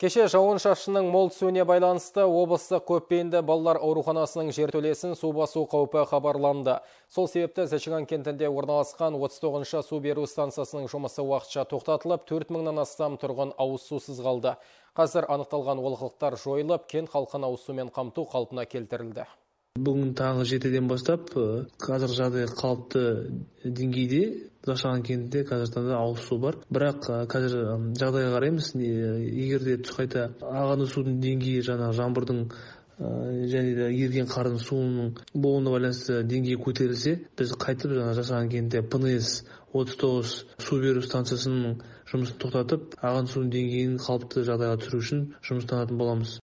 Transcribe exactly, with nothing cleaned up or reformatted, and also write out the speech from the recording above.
Кеше жауын-шашынның мол түсуіне байланысты облыстық көпбейінді балалар ауруханасының жертөлесін су басу қаупі хабарланды. Сол себепті Зачаган кентінде орналасқан отыз тоғызыншы су беру станциясының жұмысы уақытша тоқтатылып, төрт мыңнан астам тұрғын ауыз сусыз қалды. Қазір анықталған олқылықтар жойылып, кент халқын ауыз сумен қамту қалпына келтірілді. Бүгін таңғы жетіден бастап қазір жағдай қалыпты деңгейде. Зачаган кентінде қазір таңда ауыз су бар. Бірақ қазір жағдайға қараймыз, егер де қайта ағынды судың деңгейі жаңа жаңбырдың және де еріген қардың суының болуына байланысты деңгейі көтерілсе, біз қайтып жаңа Зачаган кентінде П Н С отыз тоғыз су беру станциясының жұмысын тоқтатып, ағын судың деңгейін қалыпты жағдайға түсіру үшін жұмыстанатын боламыз.